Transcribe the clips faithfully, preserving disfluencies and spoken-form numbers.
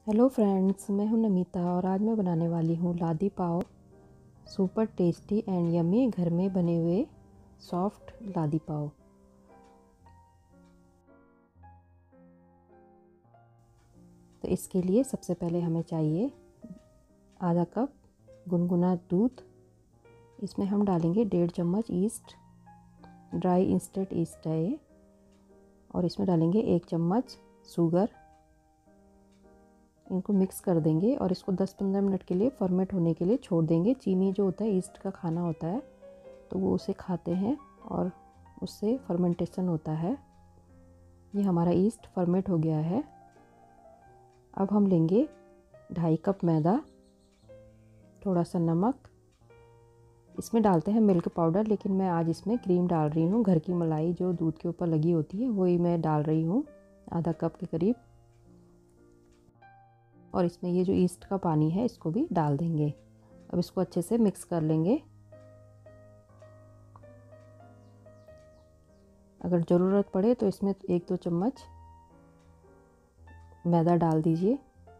Hello friends, मैं हूं नमिता और आज मैं बनाने वाली हूं ladi pav. Super tasty and yummy घर में बने हुए सॉफ्ट लादी पाव। तो इसके लिए सबसे पहले हमें चाहिए आधा कप गुनगुना दूध। इसमें हम डालेंगे डेढ़ चम्मच ईस्ट, ड्राई इंस्टेंट ईस्ट है ये, और इसमें डालेंगे एक चम्मच शुगर। इनको मिक्स कर देंगे और इसको दस पंद्रह मिनट के लिए फर्मेंट होने के लिए छोड़ देंगे। चीनी जो होता है ईस्ट का खाना होता है, तो वो उसे खाते हैं और उससे फर्मेंटेशन होता है। ये हमारा ईस्ट फर्मेंट हो गया है। अब हम लेंगे ढाई कप मैदा, थोड़ा सा नमक, इसमें डालते हैं मिल्क पाउडर, लेकिन मैं आज इसमें क्रीम डाल रही हूँ। घर की मलाई जो दूध के ऊपर लगी होती है वही मैं डाल रही हूँ, आधा कप के करीब। और इसमें ये जो ईस्ट का पानी है इसको भी डाल देंगे। अब इसको अच्छे से मिक्स कर लेंगे। अगर ज़रूरत पड़े तो इसमें एक दो चम्मच मैदा डाल दीजिए।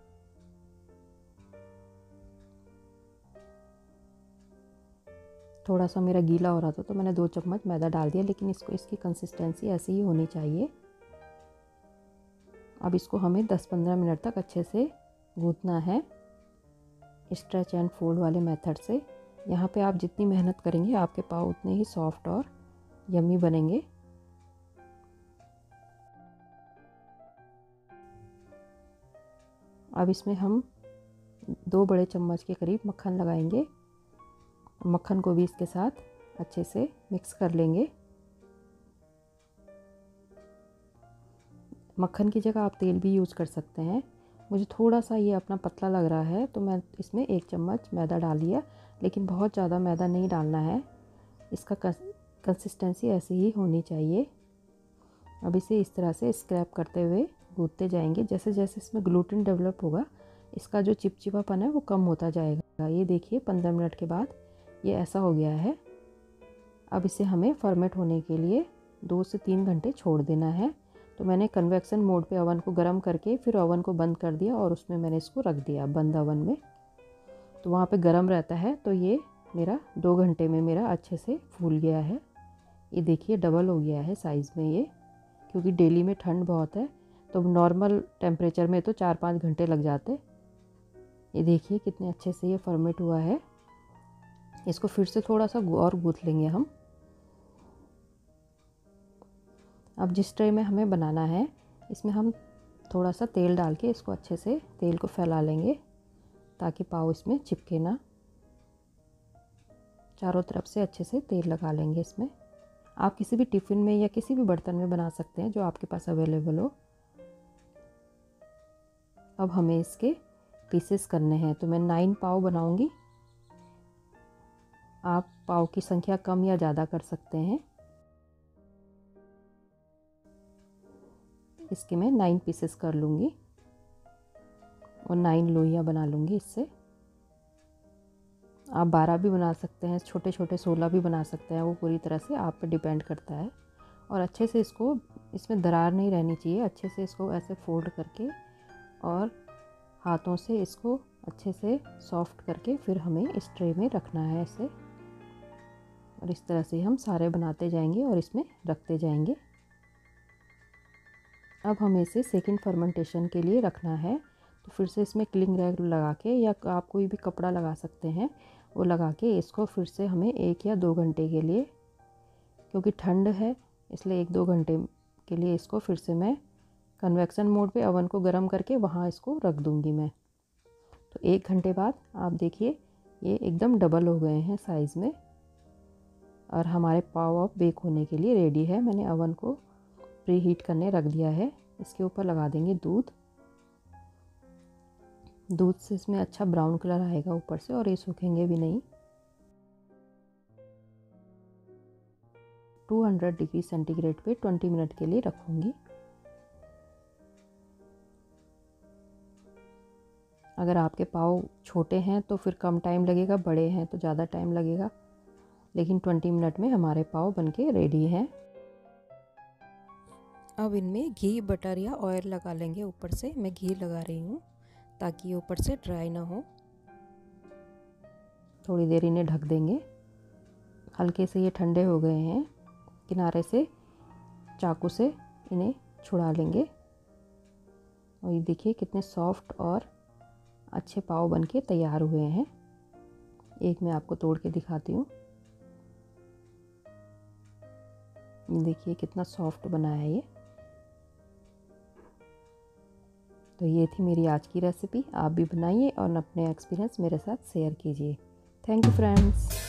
थोड़ा सा मेरा गीला हो रहा था तो मैंने दो चम्मच मैदा डाल दिया, लेकिन इसको इसकी कंसिस्टेंसी ऐसी ही होनी चाहिए। अब इसको हमें दस पंद्रह मिनट तक अच्छे से गूंथना है, स्ट्रेच एंड फोल्ड वाले मेथड से। यहाँ पे आप जितनी मेहनत करेंगे आपके पाव उतने ही सॉफ्ट और यम्मी बनेंगे। अब इसमें हम दो बड़े चम्मच के करीब मक्खन लगाएंगे। मक्खन को भी इसके साथ अच्छे से मिक्स कर लेंगे। मक्खन की जगह आप तेल भी यूज़ कर सकते हैं। मुझे थोड़ा सा ये अपना पतला लग रहा है तो मैं इसमें एक चम्मच मैदा डाल दिया, लेकिन बहुत ज़्यादा मैदा नहीं डालना है। इसका कंसिस्टेंसी ऐसी ही होनी चाहिए। अब इसे इस तरह से स्क्रैप करते हुए गूंथते जाएंगे। जैसे जैसे इसमें ग्लूटेन डेवलप होगा, इसका जो चिपचिपापन है वो कम होता जाएगा। ये देखिए पंद्रह मिनट के बाद ये ऐसा हो गया है। अब इसे हमें फर्मेंट होने के लिए दो से तीन घंटे छोड़ देना है। तो मैंने कन्वेक्शन मोड पे ओवन को गर्म करके फिर ओवन को बंद कर दिया और उसमें मैंने इसको रख दिया बंद ओवन में। तो वहाँ पे गर्म रहता है। तो ये मेरा दो घंटे में मेरा अच्छे से फूल गया है। ये देखिए डबल हो गया है साइज़ में ये, क्योंकि दिल्ली में ठंड बहुत है तो नॉर्मल टेम्परेचर में तो चार पाँच घंटे लग जाते। ये देखिए कितने अच्छे से ये फर्मेंट हुआ है। इसको फिर से थोड़ा सा और गूँथ लेंगे हम। अब जिस ट्रे में हमें बनाना है इसमें हम थोड़ा सा तेल डाल के इसको अच्छे से तेल को फैला लेंगे ताकि पाव इसमें चिपके ना। चारों तरफ से अच्छे से तेल लगा लेंगे इसमें। आप किसी भी टिफ़िन में या किसी भी बर्तन में बना सकते हैं जो आपके पास अवेलेबल हो। अब हमें इसके पीसेस करने हैं, तो मैं नाइन पाव बनाऊंगी। आप पाव की संख्या कम या ज़्यादा कर सकते हैं। इसके मैं नाइन पीसेस कर लूँगी और नाइन लोइयाँ बना लूँगी इससे। आप बारह भी बना सकते हैं, छोटे छोटे सोलह भी बना सकते हैं, वो पूरी तरह से आप पे डिपेंड करता है। और अच्छे से इसको, इसमें दरार नहीं रहनी चाहिए। अच्छे से इसको ऐसे फोल्ड करके और हाथों से इसको अच्छे से सॉफ्ट करके फिर हमें इस ट्रे में रखना है ऐसे। और इस तरह से हम सारे बनाते जाएंगे और इसमें रखते जाएंगे। अब हमें इसे सेकंड फर्मेंटेशन के लिए रखना है। तो फिर से इसमें क्लिंग रैग लगा के, या आप कोई भी कपड़ा लगा सकते हैं, वो लगा के इसको फिर से हमें एक या दो घंटे के लिए, क्योंकि ठंड है इसलिए एक दो घंटे के लिए इसको फिर से मैं कन्वेक्शन मोड पे ओवन को गर्म करके वहाँ इसको रख दूँगी मैं। तो एक घंटे बाद आप देखिए ये एकदम डबल हो गए हैं साइज़ में और हमारे पाव अब बेक होने के लिए रेडी है। मैंने ओवन को प्री हीट करने रख दिया है। इसके ऊपर लगा देंगे दूध। दूध से इसमें अच्छा ब्राउन कलर आएगा ऊपर से और ये सूखेंगे भी नहीं। दो सौ डिग्री सेंटीग्रेड पे बीस मिनट के लिए रखूँगी। अगर आपके पाव छोटे हैं तो फिर कम टाइम लगेगा, बड़े हैं तो ज़्यादा टाइम लगेगा, लेकिन बीस मिनट में हमारे पाव बनके रेडी हैं। अब इनमें घी, बटर या ऑयल लगा लेंगे ऊपर से। मैं घी लगा रही हूँ ताकि ये ऊपर से ड्राई ना हो। थोड़ी देर इन्हें ढक देंगे। हल्के से ये ठंडे हो गए हैं। किनारे से चाकू से इन्हें छुड़ा लेंगे और ये देखिए कितने सॉफ्ट और अच्छे पाव बनके तैयार हुए हैं। एक मैं आपको तोड़ के दिखाती हूँ। ये देखिए कितना सॉफ्ट बना है ये। तो ये थी मेरी आज की रेसिपी। आप भी बनाइए और अपने एक्सपीरियंस मेरे साथ शेयर कीजिए। Thank you friends.